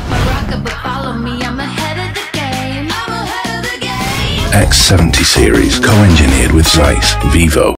got my rocket, but follow me, I'm ahead of the game. I'm ahead of the game. X70 series, co-engineered with Zeiss, Vivo.